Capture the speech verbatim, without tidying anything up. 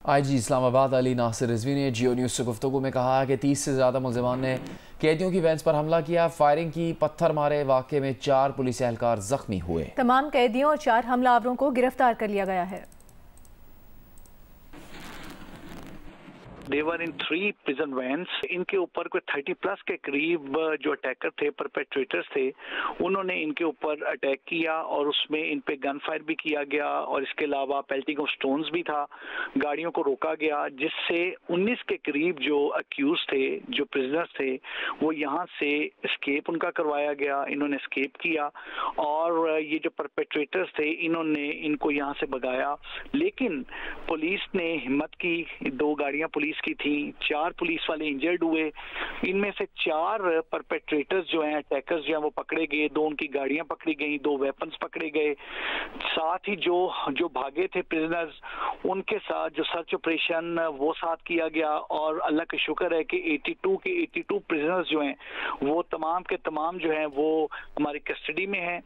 आई जी इस्लामाबाद अली नासिर रिजवी ने जियो न्यूज़ से गुफ्तगू में कहा कि तीस से ज़्यादा मुलजमान ने कैदियों की वैन्स पर हमला किया, फायरिंग की, पत्थर मारे। वाक़े में चार पुलिस एहलकार जख्मी हुए। तमाम कैदियों और चार हमलावरों को गिरफ्तार कर लिया गया है। They were in three prison vans. इनके ऊपर कोई थर्टी प्लस के करीब जो अटैकर थे, परपेट्रेटर्स थे, उन्होंने इनके ऊपर अटैक किया और उसमें इन पे गन फायर भी किया गया और इसके अलावा पेल्टिंग ऑफ स्टोन्स भी था। गाड़ियों को रोका गया, जिससे उन्नीस के करीब जो अक्यूज थे, जो प्रिजनर्स थे, वो यहाँ से एस्केप उनका करवाया गया। इन्होंने एस्केप किया और ये जो परपेट्रेटर्स थे, इन्होंने इनको यहाँ से भगाया। लेकिन पुलिस ने हिम्मत की, दो गाड़ियां पुलिस की थी, चार पुलिस वाले इंजर्ड हुए। इनमें से चार परपेट्रेटर्स जो हैं, अटैकर्स जो हैं, वो पकड़े गए। दो उनकी गाड़ियां पकड़ी गई, दो वेपन्स पकड़े गए। साथ ही जो जो भागे थे प्रिजनर्स, उनके साथ जो सर्च ऑपरेशन वो साथ किया गया और अल्लाह का शुक्र है कि बयासी के बयासी प्रिजनर्स जो हैं, वो तमाम के तमाम जो हैं वो हमारी कस्टडी में हैं।